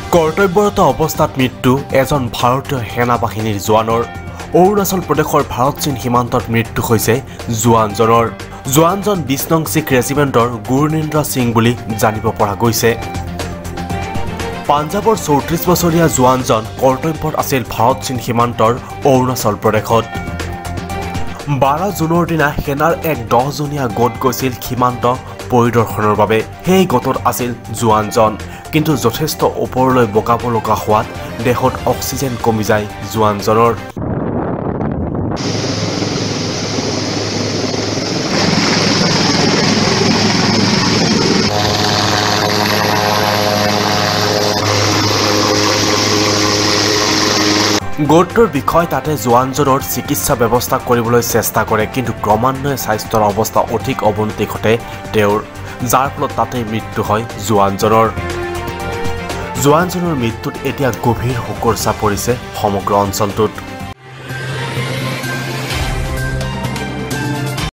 কৰ্তব্যৰত অৱস্থাত মৃত্যু এজন ভাৰতীয় সেনা বাহিনীৰ জোৱানৰ অৰুণাচল প্ৰদেশৰ ভাৰত-চীন সীমান্তত মৃত্যু হৈছে জোৱানজনৰ জোৱানজন ২০ নং শিখ ৰেজিমেণ্টৰ গুৰুনিন্দ্ৰ সিং বুলি জানিব পৰা গৈছে পাঞ্জাবৰ ৩৪ বছৰীয়া জোৱানজন কৰ্তব্যত আছিল ভাৰত-চীন সীমান্তৰ অৰুণাচল প্ৰদেশত 12 জুনৰ দিনা সেনাৰ এক 10জনীয়া গোট গৈছিল সীমান্ত পৰিদৰ্শনৰ বাবে সেই গোটত আছিল জোৱানজন কিন্তু যথেষ্ট ওপৰলৈ বগাব লগা হোৱাত দেহত অক্সিজেন কমি যায় জোৱানজনৰ গোটৰ বিষয় তাতে জোৱানজনৰ চিকিৎসা ব্যৱস্থা কৰিবলৈ চেষ্টা কৰে কিন্তু ক্ৰমান্বয়ে স্বাস্থ্যৰ অৱস্থা অধিক অৱনতি ঘটে তেওঁৰ যাৰ ফলত তাতে মৃত্যু হয় জোৱানজনৰ মৃত্যুত এতিয়া গভীৰ শোকৰ ছাপ পৰিছে সমগ্ৰ অঞ্চলটোত